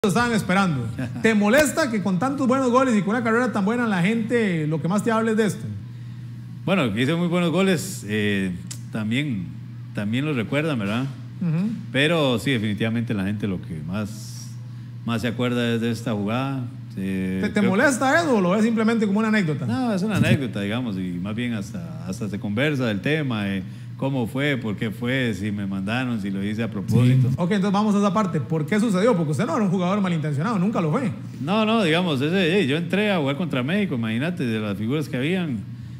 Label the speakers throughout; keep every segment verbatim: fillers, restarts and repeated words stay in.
Speaker 1: estaban esperando. ¿Te molesta que con tantos buenos goles y con una carrera tan buena la gente lo que más te hable es de esto?
Speaker 2: Bueno, que hizo muy buenos goles, eh, también, también los recuerdan, ¿verdad? Uh-huh. Pero sí, definitivamente la gente lo que más, más se acuerda es de esta jugada. Eh,
Speaker 1: ¿Te, te molesta eso o lo ves simplemente como una anécdota?
Speaker 2: No, es una anécdota, digamos, y más bien hasta, hasta se conversa del tema, eh, cómo fue, por qué fue, si me mandaron, si lo hice a propósito.
Speaker 1: Sí. Ok, entonces vamos a esa parte. ¿Por qué sucedió? Porque usted no era un jugador malintencionado, nunca lo fue.
Speaker 2: No, no, digamos, ese, hey, yo entré a jugar contra México, imagínate, de las figuras que habían,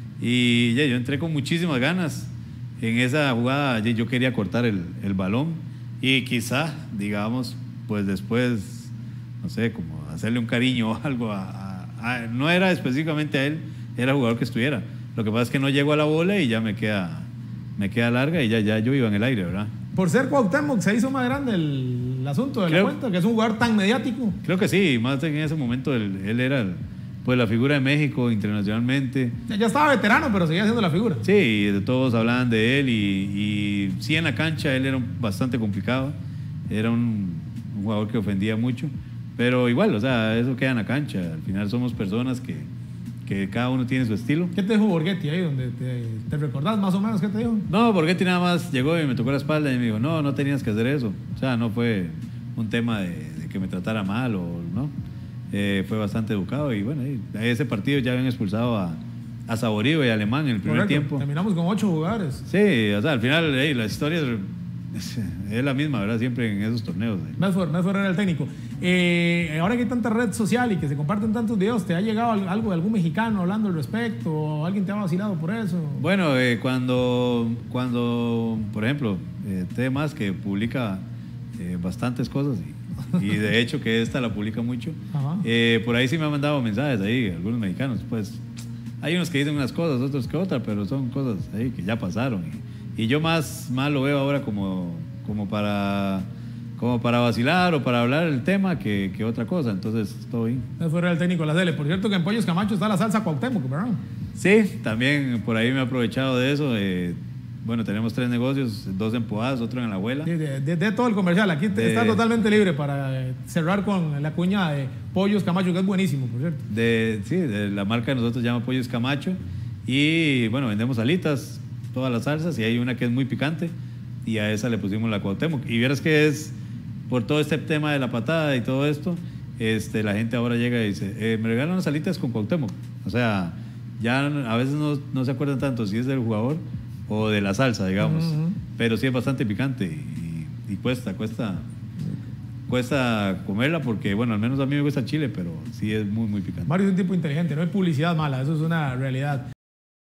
Speaker 2: y hey, yo entré con muchísimas ganas. En esa jugada hey, yo quería cortar el, el balón y quizá, digamos, pues después, no sé, como hacerle un cariño o algo, a, a, a, no era específicamente a él, era el jugador que estuviera. Lo que pasa es que no llego a la bola y ya me queda... me queda larga y ya, ya yo iba en el aire, ¿verdad?
Speaker 1: Por ser Cuauhtémoc se hizo más grande el, el asunto de creo, la cuenta, que es un jugador tan mediático.
Speaker 2: Creo que sí, más en ese momento él, él era el, pues la figura de México internacionalmente.
Speaker 1: Ya, ya estaba veterano, pero seguía siendo la figura.
Speaker 2: Sí, de todos hablaban de él y, y sí, en la cancha él era bastante complicado, era un, un jugador que ofendía mucho, pero igual, o sea, eso queda en la cancha, al final somos personas que que cada uno tiene su estilo.
Speaker 1: ¿Qué te dijo Borghetti ahí donde te, te recordás más o menos qué te dijo?
Speaker 2: No, Borghetti nada más llegó y me tocó la espalda y me dijo, no, no tenías que hacer eso. O sea, no fue un tema de, de que me tratara mal o no. Eh, fue bastante educado y bueno, ahí, ese partido ya habían expulsado a, a Saborío y a Alemán en el primer
Speaker 1: Correcto.
Speaker 2: tiempo.
Speaker 1: Terminamos con ocho jugadores.
Speaker 2: Sí, o sea, al final hey, la historia es, es, es la misma, ¿verdad? Siempre en esos torneos. ¿Eh?
Speaker 1: Medford, Medford era el técnico. Eh, ahora que hay tanta red social y que se comparten tantos videos, ¿te ha llegado algo de algún mexicano hablando al respecto? ¿O alguien te ha vacilado por eso?
Speaker 2: Bueno, eh, cuando, cuando, por ejemplo, eh, T más que publica eh, bastantes cosas y, y de hecho que esta la publica mucho, eh, por ahí sí me han mandado mensajes ahí, algunos mexicanos, pues hay unos que dicen unas cosas, otros que otras, pero son cosas ahí que ya pasaron. Y, y yo más, más lo veo ahora como, como para... como para vacilar o para hablar del tema que, que otra cosa, entonces todo bien.
Speaker 1: Ese fue el técnico de la Tele. Por cierto que en Pollos Camacho está la salsa Cuauhtémoc, ¿verdad?
Speaker 2: Sí, también por ahí me he aprovechado de eso. Eh, bueno, tenemos tres negocios, dos en Poás, otro en La Abuela.
Speaker 1: Sí, de, de, de todo el comercial, aquí de, está totalmente libre para cerrar con la cuña de Pollos Camacho, que es buenísimo, por cierto.
Speaker 2: De, sí, de la marca de nosotros se llama Pollos Camacho y bueno, vendemos alitas, todas las salsas y hay una que es muy picante y a esa le pusimos la Cuauhtémoc. Y vieras que es... por todo este tema de la patada y todo esto, este, la gente ahora llega y dice, eh, me regalan unas alitas con Cuauhtémoc. O sea, ya a veces no, no se acuerdan tanto si es del jugador o de la salsa, digamos. Uh-huh. Pero sí es bastante picante y, y, y cuesta, cuesta, cuesta comerla porque, bueno, al menos a mí me gusta el chile, pero sí es muy, muy picante.
Speaker 1: Mario es un tipo inteligente, no hay publicidad mala, eso es una realidad.